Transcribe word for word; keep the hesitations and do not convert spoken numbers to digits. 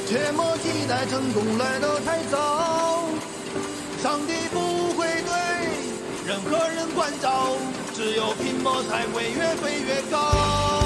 切莫期待成功来得太早，上帝不会对任何人关照，只有拼搏才会越飞越高。